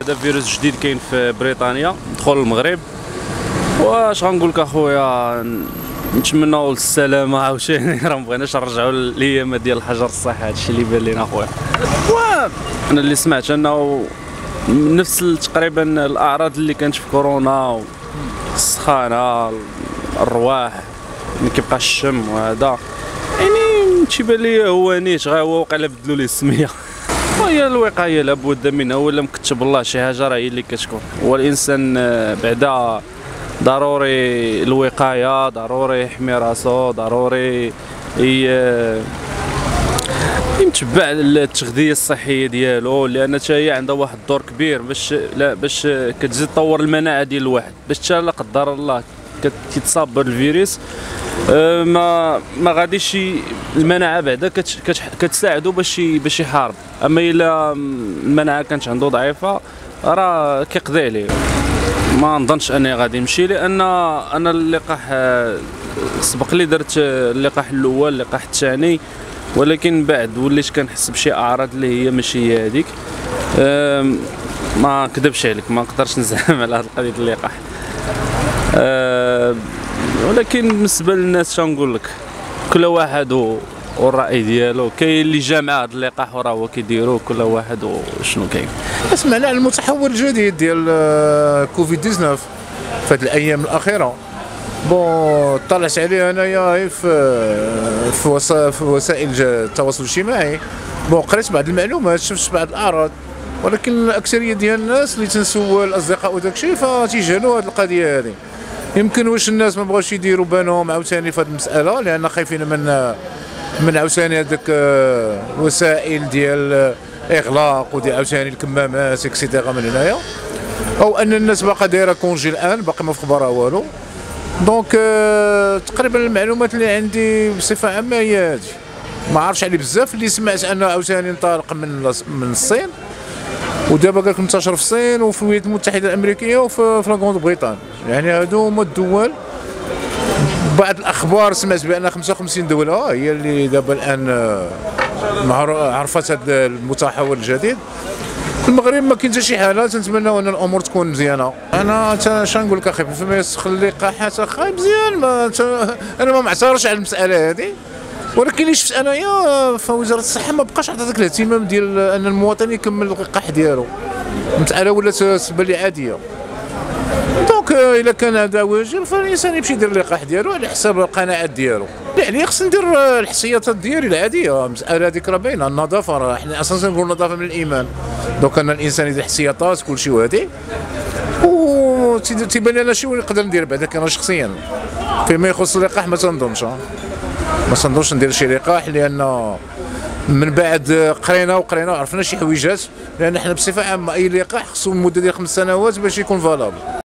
هذا فيروس جديد كاين في بريطانيا دخل المغرب. واش غنقول لك اخويا، نتمناو السلامه عاوتاني. راه مبغيناش نرجعوا للايام ديال الحجر الصحي، هادشي اللي بان لينا اخويا. انا اللي سمعت انه نفس تقريبا الاعراض اللي كانت في كورونا، السخانه، الرواح، ما كيبقاش الشم وهذا، يعني تيبان لي هو نيت غير هو وقيلا بدلوا ليه السميه. وهي الوقايه لابد منها، ولا مكتب الله شي حاجه راه هي اللي كتكون. هو الانسان بعدا ضروري الوقايه، ضروري يحمي راسو، ضروري يتبع التغذيه الصحيه ديالو، لان حتى هي عندها واحد الدور كبير باش كتزيد تطور المناعه ديال الواحد، باش حتى لا قدر الله كيتصاب بهذا الفيروس ما غاديش المناعه بعدا كتساعدو باش يحارب. اما الا المناعه كانت عنده ضعيفه راه كيقضي عليه. ما نظنش اني غادي نمشي، لان انا اللقاح سبق لي درت اللقاح الاول، اللقاح الثاني، ولكن بعد وليت كنحس بشي اعراض اللي هي ماشي هي هذيك. ما نكذبش عليك، ما نقدرش نزعم على هذه القضيه اللقاح. ولكن بالنسبه للناس شنقول لك، كل واحد والراي ديالو. كاين اللي جا مع هذا اللقاح وراه هو كيديرو، كل واحد وشنو كاين. سمعنا على المتحور الجديد ديال كوفيد 19 في هذه الايام الاخيره. بون طلعت عليه انايا في وسائل التواصل الاجتماعي. بون قريت بعض المعلومات، شفت بعض الاعراض، ولكن الاكثريه ديال الناس اللي تنسول الاصدقاء وداك الشيء فتيجهلوا هذه القضيه هذه. يمكن واش الناس ما بغاوش يديروا بالهم عاوتاني في هذه المساله، لان خايفين من عاوتاني هذاك وسائل ديال اغلاق وديال عاوتاني الكمامات اكسيتيرا من هنايا، او ان الناس باقا دايره كونجي الان، باقي ما في خبرها والو. دونك تقريبا المعلومات اللي عندي بصفه عامه هي هذه. ما عرفتش عليه بزاف. اللي سمعت انه عاوتاني انطلق من الصين، ودابا قالك منتشر في الصين وفي الولايات المتحده الامريكيه وفي لا بريطانيا. يعني هادو هما الدول. بعض الاخبار سمعت بان 55 دوله هي اللي دابا الان عرفت هذا المتحول الجديد. في المغرب ما كاين حتى شي حاله، تنتمناو ان الامور تكون مزيانه. انا شنقول لك اخي، فيما يسخ اللقاحات اخي مزيان. انا ما معترضش على المساله هذه، ولكن اللي شفت انايا فوزاره الصحه ما بقاش عطاتك الاهتمام ديال ان المواطن يكمل اللقاح ديالو. المساله ولات تبان لي عاديه. دونك الا كان هذا واجب فالانسان يمشي يدير اللقاح ديالو على حساب القناعات ديالو. يعني خصني ندير الاحتياطات ديالي العاديه. المساله هذيك راه باينه، النظافه، راه حنا اساسا نقولوا النظافه من الايمان. دونك ان الانسان يدير احتياطات كلشي وهذه، و تيبان لنا شي نقدر ندير بعدا انا شخصيا. فيما يخص اللقاح ما تنظنش ندير شي لقاح، لان من بعد قرينا وعرفنا شي حويجات. لان حنا بصفه عامه اي لقاح خصو مده ديال 5 سنوات باش يكون فالابل.